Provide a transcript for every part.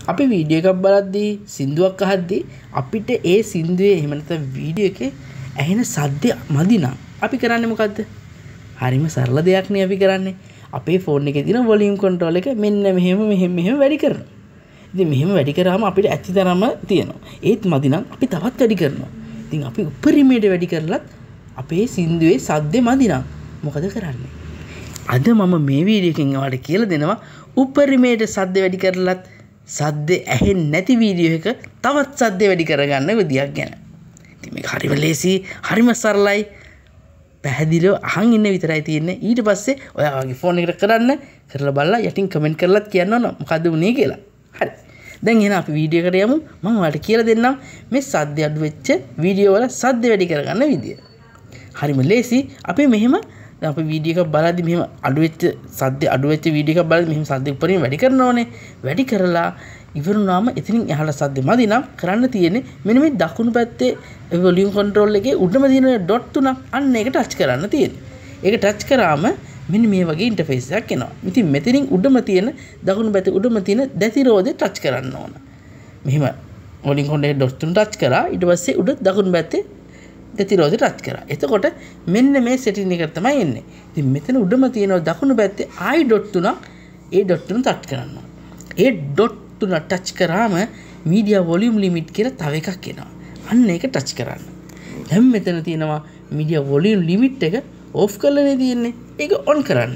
අපි වීඩියෝ එකක් බලද්දී සින්දුවක් අහද්දී අපිට ඒ සින්දුවේ එහෙම නැත්නම් වීඩියෝ එකේ ඇහෙන සද්දය මදි නම් අපි කරන්නේ මොකද්ද? හරිම සරල දෙයක් නේ අපි කරන්නේ. අපේ ෆෝන් එකේ තියෙන වොලියුම් කන්ට්‍රෝල් එක මෙන්න මෙහෙම වැඩි කරනවා. ඉතින් මෙහෙම වැඩි කරාම අපිට ඇතිතරම තියෙනවා. ඒත් මදි නම් අපි තවත් වැඩි කරනවා. ඉතින් අපි උපරිමයට වැඩි කරලත් අපේ සින්දුවේ සද්දේ මදි නම් මොකද කරන්නේ? අද මම මේ වීඩියෝ එකෙන් ඔයාලට කියලා දෙනවා උපරිමයට සද්ද වැඩි කරලත් සද්ද ඇහෙන්නේ නැති වීඩියෝ එක තවත් සද්ද වැඩි කරගන්න විදියක් ගැන. ඉතින් මේක හරිම ලේසි, හරිම සරලයි. පැහැදිලිව අහන් ඉන්න විතරයි තියෙන්නේ. ඊට පස්සේ ඔයාගේ ෆෝන් එකට කරලා බලලා යටින් කමෙන්ට් කරලාත් කියන්න ඕන මොකද්ද උනේ කියලා. හරි. දැන් එහෙනම් අපි වීඩියෝ එකට යමු. මම ඔයාලට කියලා දෙන්නම් මේ සද්ද අඩු වෙච්ච වීඩියෝ වල සද්ද වැඩි කරගන්න විදිය. හරිම ලේසි. අපි මෙහෙම දැන් අපි වීඩියෝ එකක් බලද්දි මෙහෙම අඩු වෙච්ච වීඩියෝ එකක් බලද්දි මෙහෙම සද්ද උඩරින් වැඩි කරන්න ඕනේ. වැඩි කරලා ඉවරුනාම එතනින් එහාට සද්ද මදි නම් කරන්න තියෙන්නේ මෙන්න මේ දකුණු පැත්තේ වොලියුම් කන්ට්‍රෝල් එකේ උඩම තියෙන ඩොට් තුනක් අන්න ඒක ටච් කරන්න තියෙන්නේ. ඒක ටච් කරාම මෙන්න මේ වගේ ඉන්ටර්ෆේස් එකක් එනවා. ඉතින් මෙතනින් උඩම තියෙන දකුණු පැත්තේ උඩම තියෙන දැතිරෝදේ ටච් කරන්න ඕන. මෙහෙම වොලියුම් කන්ට්‍රෝල් එකේ ඩොට් තුන ටච් කරා ඊට පස්සේ උඩ දකුණු පැත්තේ දැතිරෝදේ ටච් කරා. එතකොට මෙන්න මේ සෙටින් එක තමයි එන්නේ. ඉතින් මෙතන උඩම තියෙන දකුණු පැත්තේ ආයි ඩොට් තුනක් ඒ ඩොට් තුන ටච් කරන්න ඕන. ඒ ඩොට් තුන ටච් කරාම මීඩියා වොලියුම් ලිමිට් කියලා තව එකක් එනවා. අන්න ඒක ටච් කරන්න. දැන් මෙතන තියෙනවා මීඩියා වොලියුම් ලිමිට් එක ඕෆ් කරලානේ තියෙන්නේ. ඒක ඔන් කරන්න.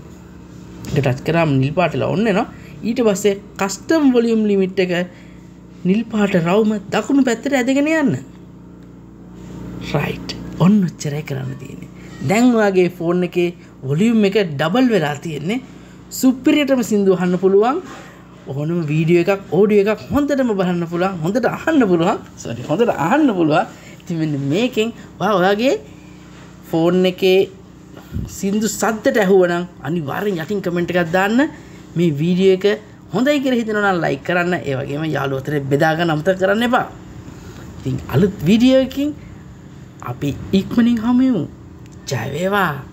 ඒක ටච් කරාම නිල් පාටලා ඔන් වෙනවා. ඊට පස්සේ කස්ටම් වොලියුම් ලිමිට් එක නිල් පාට රවුම දකුණු පැත්තට ඇදගෙන යන්න. රයිට්. ඔන්න ඔච්චරයි කරන්න තියෙන්නේ. දැන් ඔයාගේ ෆෝන් එකේ වොලියුම් එක ඩබල් වෙලා තියෙන්නේ. සුපිරියටම සින්දු අහන්න පුළුවන්. ඕනම වීඩියෝ එකක් ඔඩියෝ එකක් හොඳටම බලන්න පුළුවන්. හොඳට අහන්න පුළුවන්. ඉතින් මෙන්න මේකෙන් ඔයාගේ ෆෝන් එකේ සින්දු සද්දට ඇහුවනම් අනිවාර්යෙන් යටින් කමෙන්ට් එකක් දාන්න. මේ වීඩියෝ එක හොඳයි කියලා හිතනවා නම් ලයික් කරන්න. ඒ වගේම යාළුවෝ අතරේ බෙදා ගන්න අමතක කරන්න එපා. ඉතින් අලුත් වීඩියෝ එකකින් අපි ඉක්මනින් හමු. ජය වේවා.